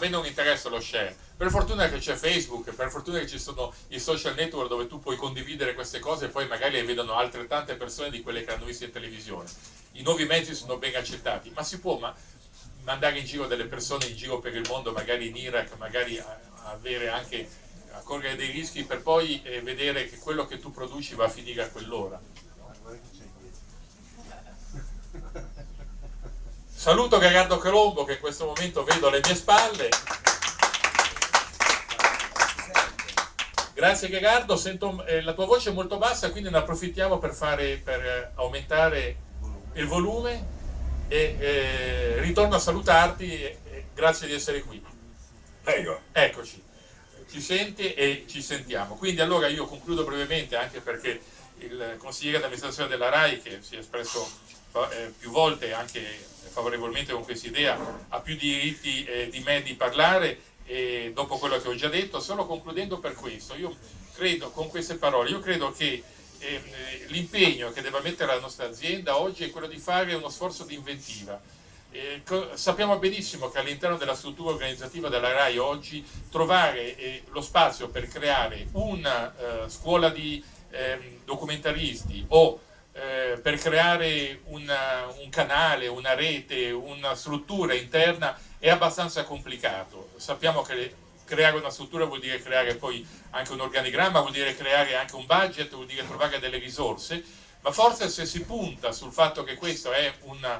me non interessa lo share. Per fortuna che c'è Facebook, per fortuna che ci sono i social network dove tu puoi condividere queste cose e poi magari le vedono altrettante persone di quelle che hanno visto in televisione. I nuovi mezzi sono ben accettati, ma si può mandare in giro delle persone in giro per il mondo, magari in Iraq, magari avere anche a correre dei rischi per poi vedere che quello che tu produci va a finire a quell'ora. Saluto Gerardo Colombo che in questo momento vedo alle mie spalle. Grazie Gerardo, sento la tua voce è molto bassa, quindi ne approfittiamo per aumentare il volume e ritorno a salutarti e grazie di essere qui. Prego. Eccoci, ci senti e ci sentiamo. Quindi allora io concludo brevemente, anche perché il consigliere d'amministrazione della RAI, che si è espresso più volte anche favorevolmente con questa idea, ha più diritti di me di parlare, e dopo quello che ho già detto, solo concludendo per questo, io credo, con queste parole, io credo che l'impegno che deve mettere la nostra azienda oggi è quello di fare uno sforzo di inventiva. Sappiamo benissimo che all'interno della struttura organizzativa della RAI oggi trovare lo spazio per creare una scuola di documentaristi o per creare un canale, una rete, una struttura interna è abbastanza complicato. Sappiamo che creare una struttura vuol dire creare poi anche un organigramma, vuol dire creare anche un budget, vuol dire trovare delle risorse, ma forse se si punta sul fatto che questo è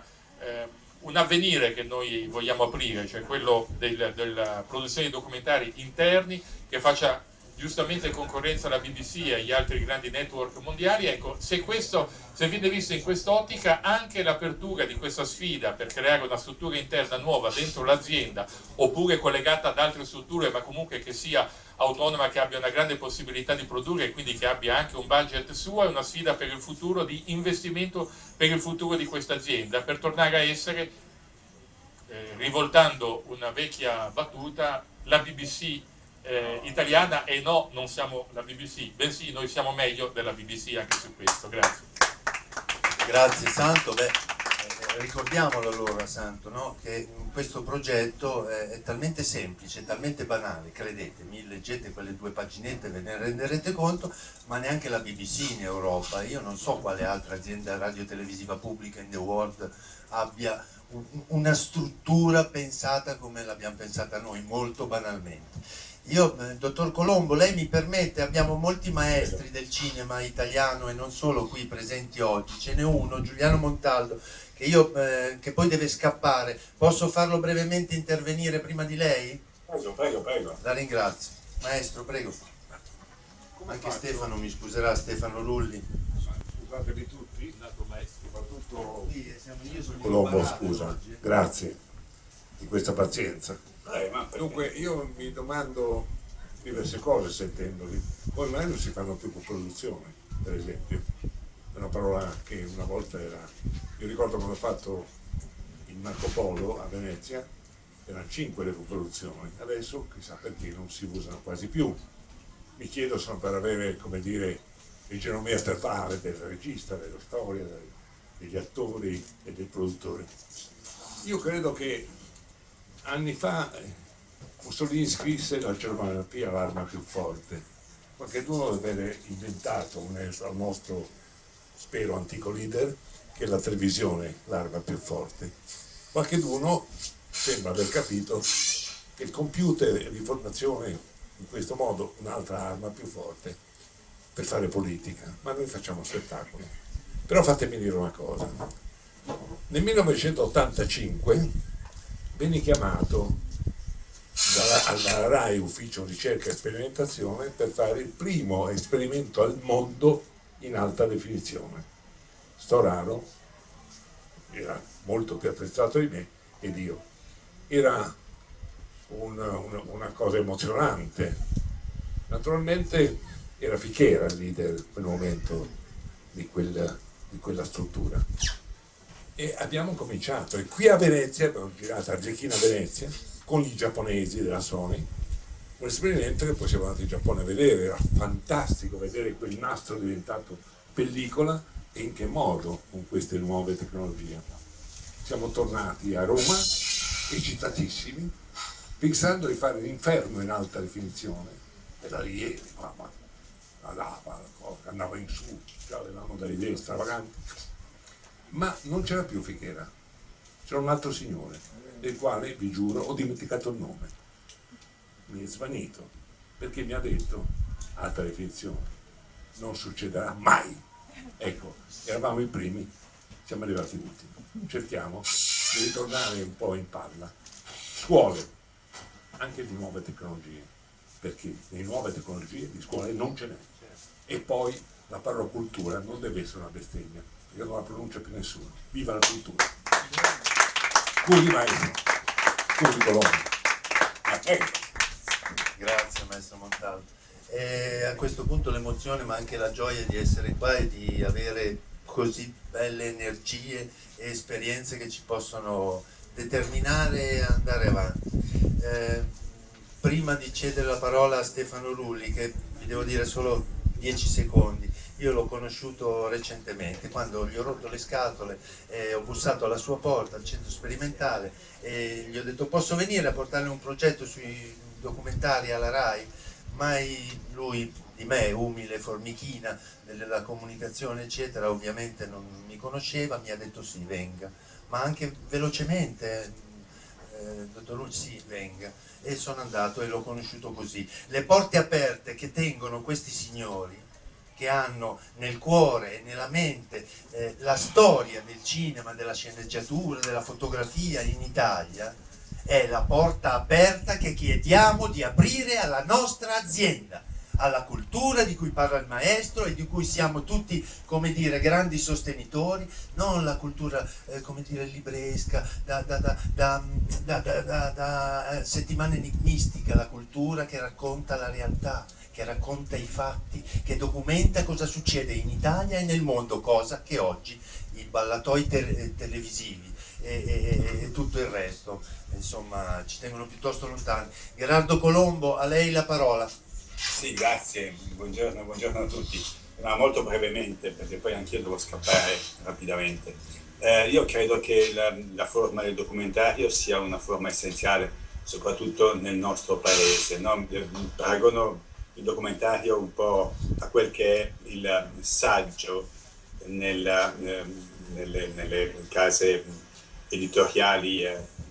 un avvenire che noi vogliamo aprire, cioè quello della produzione di documentari interni che faccia giustamente concorrenza alla BBC e agli altri grandi network mondiali, ecco, se viene visto in quest'ottica, anche l'apertura di questa sfida per creare una struttura interna nuova dentro l'azienda, oppure collegata ad altre strutture, ma comunque che sia autonoma, che abbia una grande possibilità di produrre e quindi che abbia anche un budget suo, è una sfida per il futuro, di investimento per il futuro di questa azienda, per tornare a essere, rivoltando una vecchia battuta, la BBC italiana, e no, non siamo la BBC, bensì noi siamo meglio della BBC anche su questo. Grazie. Grazie Santo. Ricordiamolo allora Santo, no? Che questo progetto è talmente semplice, talmente banale, credetemi, leggete quelle 2 paginette ve ne renderete conto, ma neanche la BBC in Europa, io non so quale altra azienda radiotelevisiva pubblica in the world abbia una struttura pensata come l'abbiamo pensata noi, molto banalmente. Io, dottor Colombo, lei mi permette, abbiamo molti maestri del cinema italiano e non solo qui presenti oggi, ce n'è uno, Giuliano Montaldo, che poi deve scappare. Posso farlo brevemente intervenire prima di lei? Prego, prego, prego. La ringrazio. Maestro, prego. Anche Stefano mi scuserà, Stefano Rulli. Scusatevi tutti, soprattutto Io sono Colombo, scusa, grazie di questa pazienza. Dunque io mi domando diverse cose sentendoli. Ormai non si fanno più coproduzioni, per esempio. È una parola che una volta era... Io ricordo quando ho fatto il Marco Polo a Venezia, erano 5 le coproduzioni, adesso chissà perché non si usano quasi più. Mi chiedo se per avere, come dire, l'egemonia statale del regista, della storia, degli attori e del produttore. Io credo che anni fa Mussolini scrisse la cinematografia l'arma più forte. Qualcuno deve aver inventato al nostro, spero, antico leader, che la televisione l'arma più forte. Qualcuno sembra aver capito che il computer e l'informazione in questo modo un'altra arma più forte per fare politica, ma noi facciamo spettacolo. Però fatemi dire una cosa. Nel 1985 venni chiamato alla RAI Ufficio Ricerca e Sperimentazione per fare il primo esperimento al mondo in alta definizione. Storaro era molto più apprezzato di me ed io. Era una cosa emozionante. Naturalmente era Fichera il leader in quel momento di quella struttura. E abbiamo cominciato, e qui a Venezia, abbiamo girato a Arlecchina Venezia, con i giapponesi della Sony, un esperimento che poi siamo andati in Giappone a vedere, era fantastico vedere quel nastro diventato pellicola e in che modo con queste nuove tecnologie. Siamo tornati a Roma, eccitatissimi, pensando di fare l'inferno in alta definizione, per allievi, la lava, la cosa, andava in su, già avevamo delle idee stravaganti, ma non c'era più Fichera, c'era un altro signore, del quale, vi giuro, ho dimenticato il nome, mi è svanito, perché mi ha detto, alta definizione, non succederà mai. Ecco, eravamo i primi, siamo arrivati ultimi, cerchiamo di ritornare un po' in palla. Scuole, anche di nuove tecnologie, perché le nuove tecnologie di scuole non ce n'è. E poi la parola cultura non deve essere una bestemmia, perché non la pronuncia più nessuno. Viva la cultura! Curi maestro, curi Colombo. Grazie maestro Montaldo. E a questo punto l'emozione ma anche la gioia di essere qua e di avere così belle energie e esperienze che ci possono determinare e andare avanti. Prima di cedere la parola a Stefano Rulli, che vi devo dire solo 10 secondi, io l'ho conosciuto recentemente quando gli ho rotto le scatole, ho bussato alla sua porta al centro sperimentale e gli ho detto posso venire a portarle un progetto sui documentari alla RAI, mai lui di me, umile formichina della comunicazione eccetera, ovviamente non mi conosceva, mi ha detto sì venga, ma anche velocemente dottor Rulli sì venga, e sono andato e l'ho conosciuto così. Le porte aperte che tengono questi signori, che hanno nel cuore e nella mente la storia del cinema, della sceneggiatura, della fotografia in Italia, è la porta aperta che chiediamo di aprire alla nostra azienda, alla cultura di cui parla il maestro e di cui siamo tutti, come dire, grandi sostenitori, non la cultura, come dire, libresca, da settimana enigmistica, la cultura che racconta la realtà, che racconta i fatti, che documenta cosa succede in Italia e nel mondo, cosa che oggi i ballatoi televisivi e tutto il resto, insomma, ci tengono piuttosto lontani. Gerardo Colombo, a lei la parola. Sì, grazie, buongiorno a tutti. Ma molto brevemente, perché poi anch'io devo scappare rapidamente. Io credo che la forma del documentario sia una forma essenziale, soprattutto nel nostro paese, no? Paragono il documentario un po' a quel che è il saggio nelle case editoriali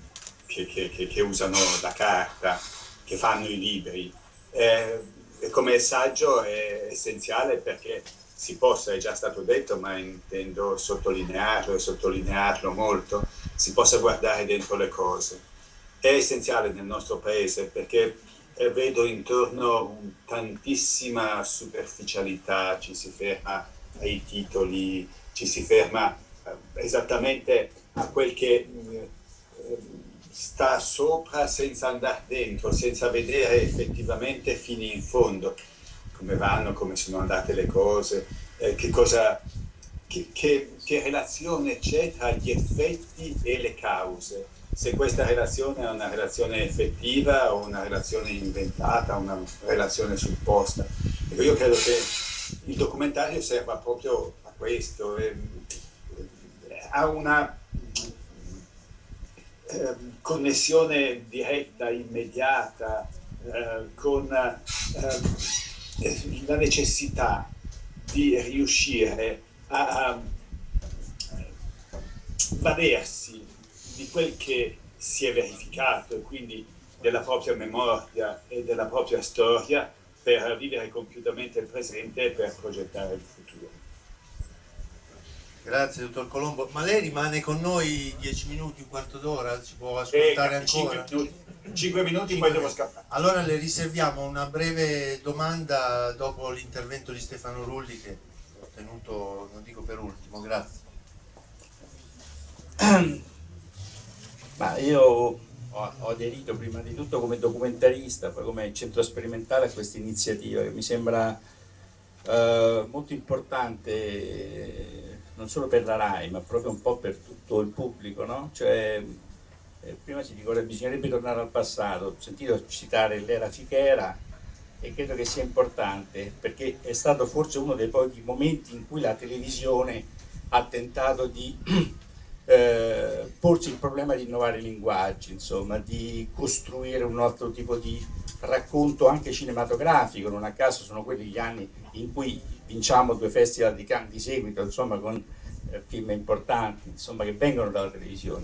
che usano la carta, che fanno i libri. Come saggio è essenziale perché si possa, è già stato detto, ma intendo sottolinearlo e sottolinearlo molto, si possa guardare dentro le cose. È essenziale nel nostro paese perché vedo intorno tantissima superficialità, ci si ferma ai titoli, ci si ferma esattamente a quel che sta sopra senza andare dentro, senza vedere effettivamente fino in fondo come vanno, come sono andate le cose, che relazione c'è tra gli effetti e le cause, se questa relazione è una relazione effettiva o una relazione inventata, una relazione supposta. Ecco, io credo che il documentario serva proprio a questo, ha una connessione diretta, immediata, con la necessità di riuscire a valersi di quel che si è verificato e quindi della propria memoria e della propria storia per vivere compiutamente il presente e per progettare il futuro. Grazie dottor Colombo, ma lei rimane con noi 10 minuti, un quarto d'ora? Ci può ascoltare ancora? 5 minuti, poi devo scappare. Allora le riserviamo una breve domanda dopo l'intervento di Stefano Rulli che ho tenuto, non dico per ultimo, grazie. Ma io ho aderito prima di tutto come documentarista, poi come centro sperimentale a questa iniziativa che mi sembra molto importante non solo per la RAI ma proprio un po' per tutto il pubblico, no? Cioè, prima si dice che bisognerebbe tornare al passato, ho sentito citare l'era Fichera e credo che sia importante perché è stato forse uno dei pochi momenti in cui la televisione ha tentato di porsi il problema di innovare i linguaggi, insomma, di costruire un altro tipo di racconto anche cinematografico. Non a caso sono quelli gli anni in cui vinciamo 2 festival di Cannes di seguito, insomma, con film importanti, insomma, che vengono dalla televisione.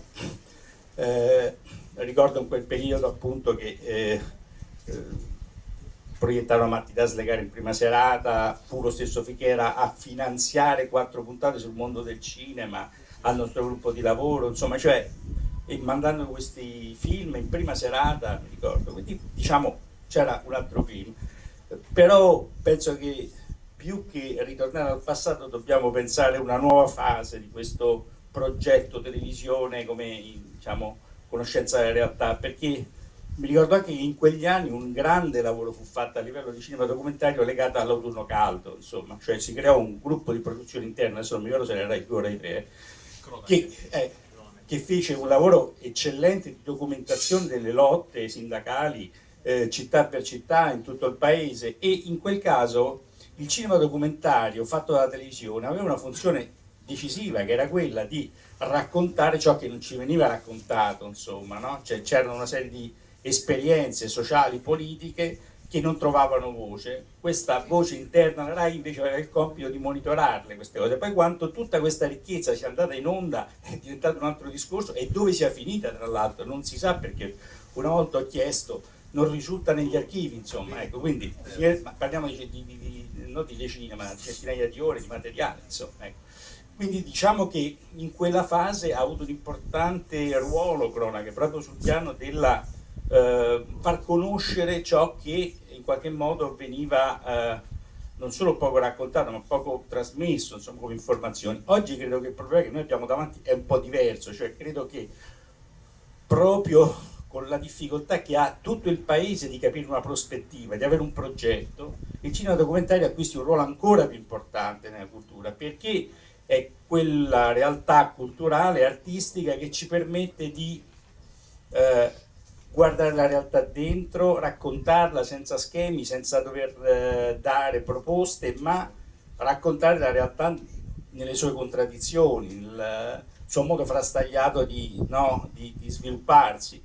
Ricordo in quel periodo appunto che proiettarono Matti da slegare in prima serata, fu lo stesso Fichera a finanziare 4 puntate sul mondo del cinema al nostro gruppo di lavoro, insomma, cioè, e mandando questi film in prima serata, mi ricordo, quindi diciamo c'era un altro film, però penso che più che ritornare al passato dobbiamo pensare a una nuova fase di questo progetto televisione come, diciamo, conoscenza della realtà, perché mi ricordo anche che in quegli anni un grande lavoro fu fatto a livello di cinema documentario legato all'autunno caldo, insomma, cioè si creò un gruppo di produzione interna, adesso non mi ricordo se era Rai 2 o Rai 3, che fece un lavoro eccellente di documentazione delle lotte sindacali città per città in tutto il paese, e in quel caso il cinema documentario fatto dalla televisione aveva una funzione decisiva, che era quella di raccontare ciò che non ci veniva raccontato, insomma, no? Cioè, c'erano una serie di esperienze sociali, politiche che non trovavano voce. Questa voce interna alla RAI invece aveva il compito di monitorarle queste cose. Poi quanto tutta questa ricchezza sia andata in onda è diventato un altro discorso, e dove sia finita tra l'altro non si sa, perché una volta ho chiesto, non risulta negli archivi, insomma, ecco, quindi parliamo non di decine ma di centinaia di ore di materiale, insomma, ecco. Quindi diciamo che in quella fase ha avuto un importante ruolo cronache proprio sul piano della far conoscere ciò che in qualche modo veniva non solo poco raccontato ma poco trasmesso, insomma, come informazioni. Oggi credo che il problema che noi abbiamo davanti è un po' diverso, cioè credo che proprio con la difficoltà che ha tutto il paese di capire una prospettiva, di avere un progetto, il cinema documentario acquisti un ruolo ancora più importante nella cultura, perché è quella realtà culturale e artistica che ci permette di guardare la realtà dentro, raccontarla senza schemi, senza dover dare proposte, ma raccontare la realtà nelle sue contraddizioni, il suo modo frastagliato di svilupparsi.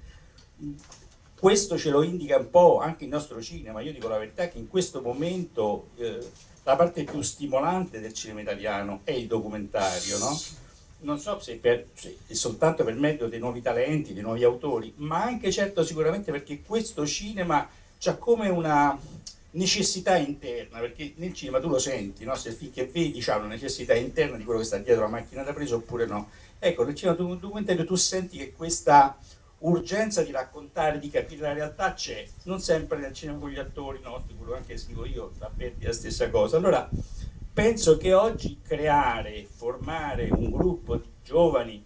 Questo ce lo indica un po' anche il nostro cinema. Io dico la verità che in questo momento la parte più stimolante del cinema italiano è il documentario, no? Non so se è soltanto per merito dei nuovi talenti, dei nuovi autori, ma anche certo sicuramente perché questo cinema c'ha come una necessità interna, perché nel cinema tu lo senti, no? Se il film che vedi c'ha una necessità interna di quello che sta dietro la macchina da presa oppure no. Ecco, nel cinema documentario tu senti che questa urgenza di raccontare, di capire la realtà c'è, non sempre nel cinema con gli attori, no, quello anche scrivo io, avverti la stessa cosa. Allora penso che oggi creare, formare un gruppo di giovani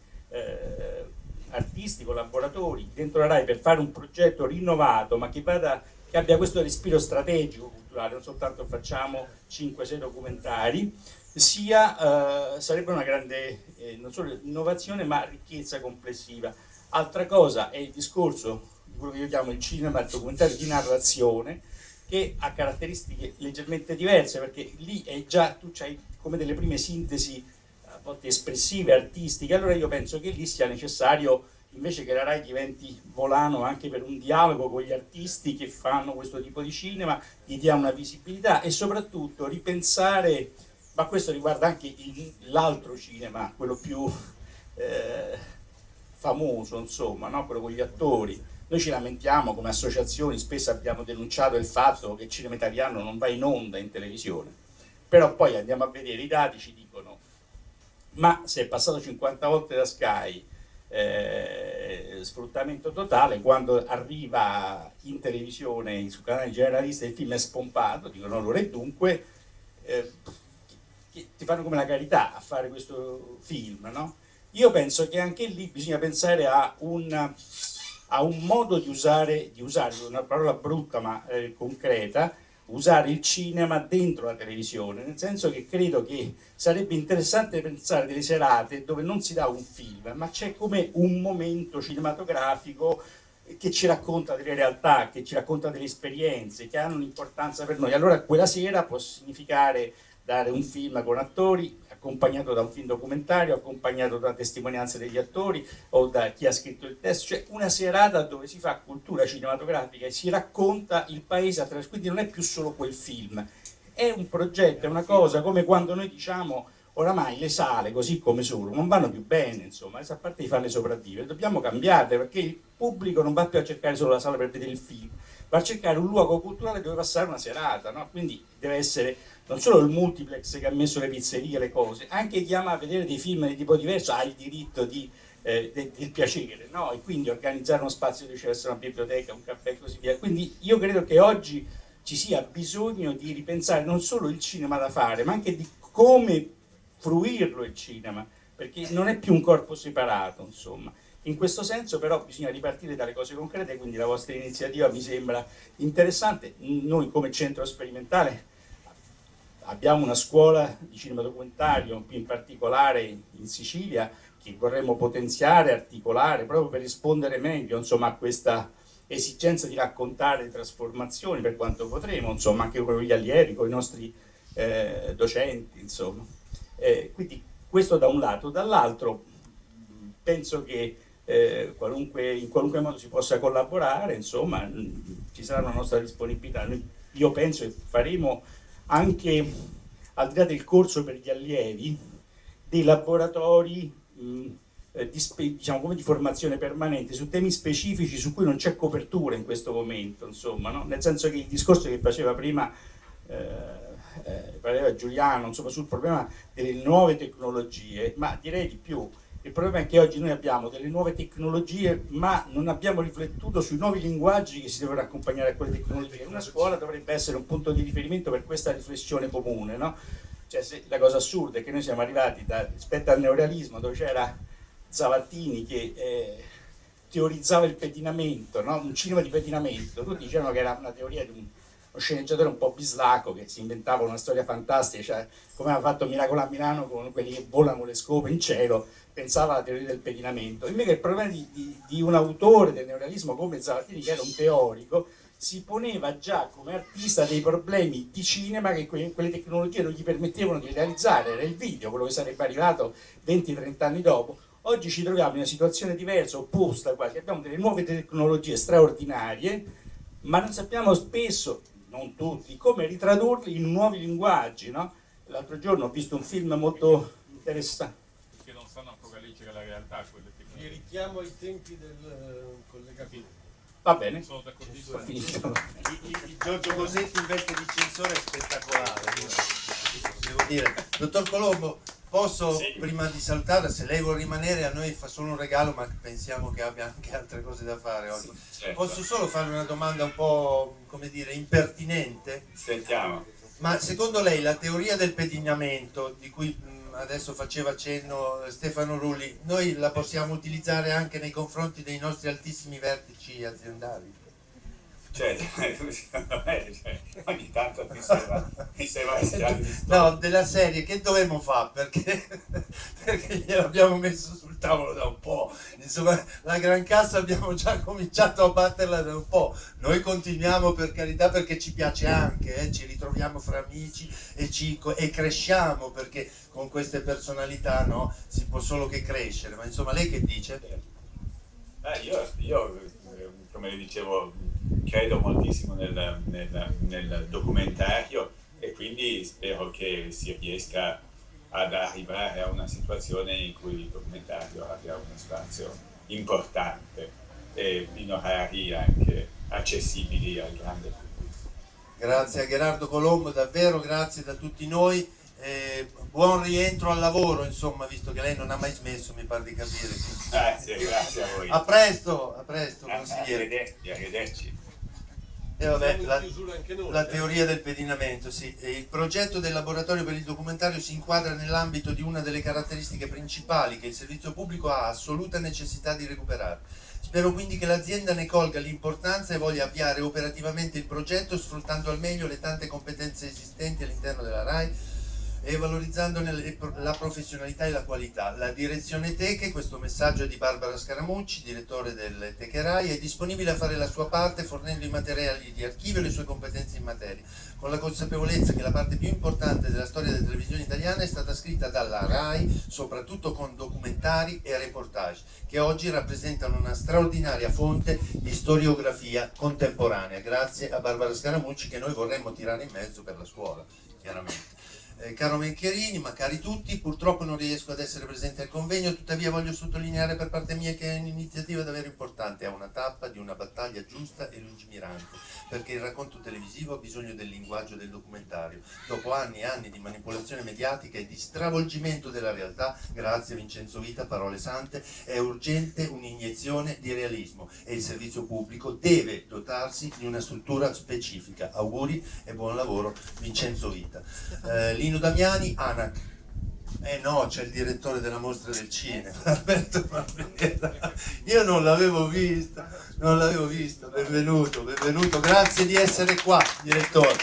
artisti, collaboratori dentro la RAI per fare un progetto rinnovato, ma che abbia questo respiro strategico culturale, non soltanto facciamo 5-6 documentari, sarebbe una grande non solo innovazione ma ricchezza complessiva. Altra cosa è il discorso di quello che io chiamo il cinema, il documentario di narrazione, che ha caratteristiche leggermente diverse, perché lì è già, tu hai come delle prime sintesi a volte espressive, artistiche. Allora io penso che lì sia necessario, invece che la RAI diventi volano anche per un dialogo con gli artisti che fanno questo tipo di cinema, gli dia una visibilità e soprattutto ripensare, ma questo riguarda anche l'altro cinema, quello più famoso, insomma, no? Quello con gli attori. Noi ci lamentiamo come associazioni, spesso abbiamo denunciato il fatto che il cinema italiano non va in onda in televisione, però poi andiamo a vedere i dati, ci dicono ma se è passato 50 volte da Sky, sfruttamento totale, quando arriva in televisione su canali generalisti il film è spompato, dicono loro, e dunque ti fanno come la carità a fare questo film, no? Io penso che anche lì bisogna pensare a un modo di usare una parola brutta ma concreta, usare il cinema dentro la televisione, nel senso che credo che sarebbe interessante pensare delle serate dove non si dà un film, ma c'è come un momento cinematografico che ci racconta delle realtà, che ci racconta delle esperienze, che hanno un'importanza per noi. Allora quella sera può significare dare un film con attori, accompagnato da un film documentario, accompagnato da testimonianze degli attori o da chi ha scritto il testo, cioè una serata dove si fa cultura cinematografica e si racconta il paese attraverso, quindi non è più solo quel film, è un progetto, è una cosa come quando noi diciamo oramai le sale così come sono non vanno più bene, insomma, a parte di farle sopravvivere, dobbiamo cambiarle perché il pubblico non va più a cercare solo la sala per vedere il film, va a cercare un luogo culturale dove passare una serata, no? Quindi deve essere non solo il multiplex che ha messo le pizzerie, le cose, anche chi ama vedere dei film di tipo diverso ha il diritto del piacere, no? E quindi organizzare uno spazio dove ci deve essere una biblioteca, un caffè e così via. Quindi io credo che oggi ci sia bisogno di ripensare non solo il cinema da fare, ma anche di come fruirlo il cinema, perché non è più un corpo separato, insomma. In questo senso però bisogna ripartire dalle cose concrete, quindi la vostra iniziativa mi sembra interessante. Noi come centro sperimentale abbiamo una scuola di cinema documentario, più in particolare in Sicilia, che vorremmo potenziare, articolare, proprio per rispondere meglio, insomma, a questa esigenza di raccontare trasformazioni per quanto potremo, insomma, anche con gli allievi, con i nostri docenti, insomma. Quindi questo da un lato, dall'altro penso che in qualunque modo si possa collaborare, insomma, ci sarà una nostra disponibilità. Io penso che faremo anche, al di là del corso per gli allievi, dei laboratori diciamo, come di formazione permanente su temi specifici su cui non c'è copertura in questo momento, insomma, no? Nel senso che il discorso che faceva prima Giuliano, insomma, sul problema delle nuove tecnologie, ma direi di più. Il problema è che oggi noi abbiamo delle nuove tecnologie, ma non abbiamo riflettuto sui nuovi linguaggi che si devono accompagnare a quelle tecnologie. Una scuola dovrebbe essere un punto di riferimento per questa riflessione comune, no? Cioè, la cosa assurda è che noi siamo arrivati rispetto al neorealismo, dove c'era Zavattini che teorizzava il pedinamento, no? Un cinema di pedinamento. Tutti dicevano che era una teoria di uno sceneggiatore un po' bislacco che si inventava una storia fantastica, cioè come ha fatto Miracolo a Milano con quelli che volano le scope in cielo, pensava alla teoria del pedinamento. Invece il problema di un autore del neorealismo come Zavattini, che era un teorico, si poneva già come artista dei problemi di cinema che quelle tecnologie non gli permettevano di realizzare, era il video, quello che sarebbe arrivato 20-30 anni dopo. Oggi ci troviamo in una situazione diversa, opposta quasi, abbiamo delle nuove tecnologie straordinarie, ma non sappiamo spesso, non tutti, come ritradurli in nuovi linguaggi, no? L'altro giorno ho visto un film molto interessante. Che non sanno ancora leggere la realtà quelle tecnologie. Vi richiamo ai tempi del collega Pino. Va bene. Sono d'accordissimo. Il Giorgio Cosetti in veste di censore è spettacolare, devo dire. Dottor Colombo, posso, prima di salutare, se lei vuole rimanere, a noi fa solo un regalo, ma pensiamo che abbia anche altre cose da fare oggi. Sì, certo. Posso solo fare una domanda un po', come dire, impertinente? Sentiamo. Ma secondo lei la teoria del pedinamento, di cui adesso faceva cenno Stefano Rulli, noi la possiamo utilizzare anche nei confronti dei nostri altissimi vertici aziendali? Cioè, secondo me, ogni tanto mi sembra no, della serie, che dovremmo fare? Perché gliel'abbiamo messo sul tavolo da un po', insomma la gran cassa abbiamo già cominciato a batterla da un po', noi continuiamo per carità perché ci piace anche, ci ritroviamo fra amici e cresciamo, perché con queste personalità, no, si può solo che crescere, ma insomma lei che dice? Io come le dicevo, credo moltissimo nel documentario e quindi spero che si riesca ad arrivare a una situazione in cui il documentario abbia uno spazio importante e in orari anche accessibili al grande pubblico. Grazie a Gherardo Colombo, davvero grazie da tutti noi. Buon rientro al lavoro, insomma, visto che lei non ha mai smesso, mi pare di capire. Grazie a voi. A presto, consigliere. Arrivederci. E vabbè, la teoria del pedinamento, sì. Il progetto del laboratorio per il documentario si inquadra nell'ambito di una delle caratteristiche principali che il servizio pubblico ha assoluta necessità di recuperare. Spero quindi che l'azienda ne colga l'importanza e voglia avviare operativamente il progetto sfruttando al meglio le tante competenze esistenti all'interno della RAI e valorizzandone la professionalità e la qualità. La direzione Teche, questo messaggio è di Barbara Scaramucci, direttore del Teche Rai, è disponibile a fare la sua parte fornendo i materiali di archivio e le sue competenze in materia, con la consapevolezza che la parte più importante della storia della televisione italiana è stata scritta dalla Rai, soprattutto con documentari e reportage, che oggi rappresentano una straordinaria fonte di storiografia contemporanea. Grazie a Barbara Scaramucci, che noi vorremmo tirare in mezzo per la scuola, chiaramente. Caro Mencherini, ma cari tutti, purtroppo non riesco ad essere presente al convegno, tuttavia voglio sottolineare per parte mia che è un'iniziativa davvero importante, è una tappa di una battaglia giusta e lungimirante, perché il racconto televisivo ha bisogno del linguaggio del documentario. Dopo anni e anni di manipolazione mediatica e di stravolgimento della realtà, grazie Vincenzo Vita, parole sante, è urgente un'iniezione di realismo e il servizio pubblico deve dotarsi di una struttura specifica. Auguri e buon lavoro Vincenzo Vita. Lino Damiani, ANAC. No, c'è il direttore della mostra del cinema, Alberto Barbera. Io non l'avevo visto, benvenuto, grazie di essere qua, direttore.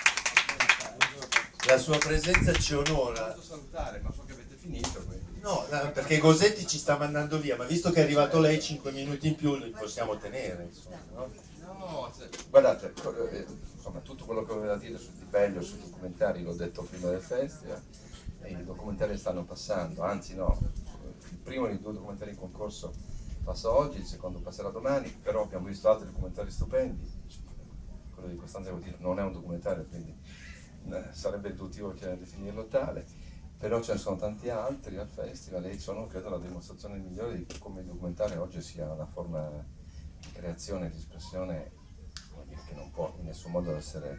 La sua presenza ci onora. Posso salutare, ma so che avete finito. Quindi. No, perché Gosetti ci sta mandando via, ma visto che è arrivato lei 5 minuti in più li possiamo tenere, insomma, no? No, guardate, insomma, tutto quello che avevo da dire sul Dibello, sui documentari l'ho detto prima del festival, e i documentari stanno passando, anzi no, il primo dei 2 documentari in concorso passa oggi, il secondo passerà domani, però abbiamo visto altri documentari stupendi. Quello di Costanza non è un documentario, quindi sarebbe riduttivo definirlo tale, però ce ne sono tanti altri al festival e sono, credo, la dimostrazione migliore di come il documentario oggi sia una forma di creazione e di espressione che non può in nessun modo essere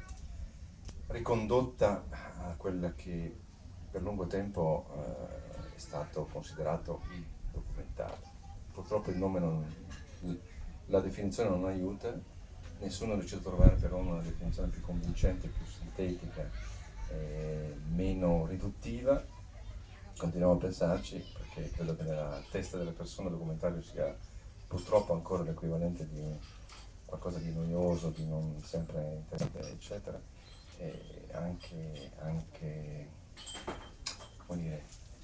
ricondotta a quella che per lungo tempo è stato considerato il documentario. Purtroppo il nome la definizione non aiuta, nessuno è riuscito a trovare però una definizione più convincente, più sintetica, meno riduttiva. Continuiamo a pensarci, perché credo che nella testa delle persone il documentario sia purtroppo ancora l'equivalente di qualcosa di noioso, di non sempre interessante, eccetera, e anche come dire,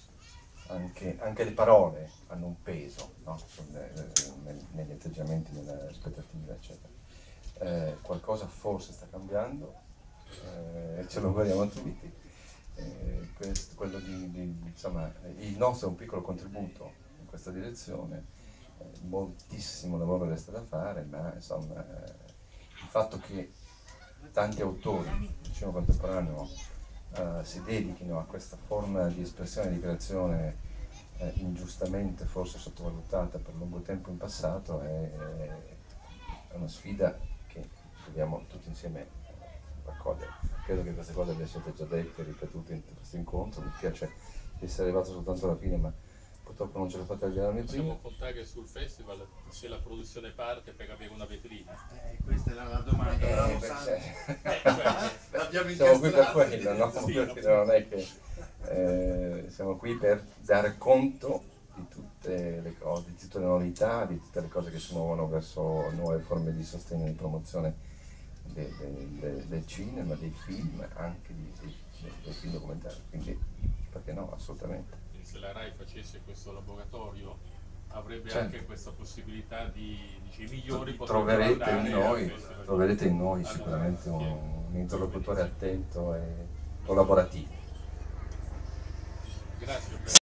anche le parole hanno un peso, no? Negli atteggiamenti, nelle aspettative, eccetera. Qualcosa forse sta cambiando, ce lo auguriamo tutti. Quello insomma, il nostro è un piccolo contributo in questa direzione, moltissimo lavoro resta da fare, ma insomma, il fatto che tanti autori del cinema contemporaneo si dedichino a questa forma di espressione e di creazione ingiustamente forse sottovalutata per lungo tempo in passato è una sfida che dobbiamo tutti insieme raccogliere. Credo che queste cose le siete già dette, ripetute in questo incontro, mi piace essere arrivato soltanto alla fine, ma purtroppo non ce l'ho fatta agli anni prima. Possiamo contare sul festival se la produzione parte per avere una vetrina? Questa era la domanda. Siamo qui per quello, no? Sì, Perché non è che siamo qui per dare conto di tutte le cose, di tutte le novità, di tutte le cose che si muovono verso nuove forme di sostegno e di promozione del cinema, dei film, anche dei film documentari, quindi perché no, assolutamente. Quindi se la RAI facesse questo laboratorio avrebbe Certo. anche questa possibilità di i migliori troverete in noi sicuramente un interlocutore attento e collaborativo. Grazie.